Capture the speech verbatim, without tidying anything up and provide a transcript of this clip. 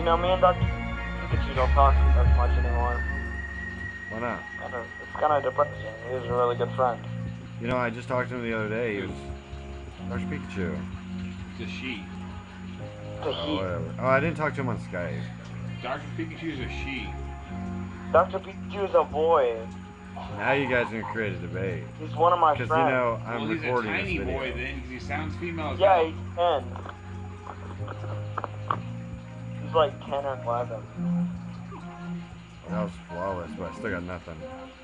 You know, me and Doctor Pikachu don't talk as much anymore. Why not? Kind of, it's kind of depressing. He was a really good friend. You know, I just talked to him the other day. He was Doctor Pikachu. It's a she. It's a Oh, he. whatever. Oh, I didn't talk to him on Skype. Doctor Pikachu's a she. Doctor Pikachu is a boy. Now you guys are gonna create a debate. He's one of my friends. Because you know I'm well, he's recording a tiny this video. boy then, because he sounds female as Yeah, hell. he's ten. He's like ten or eleven. That was flawless, but I still got nothing.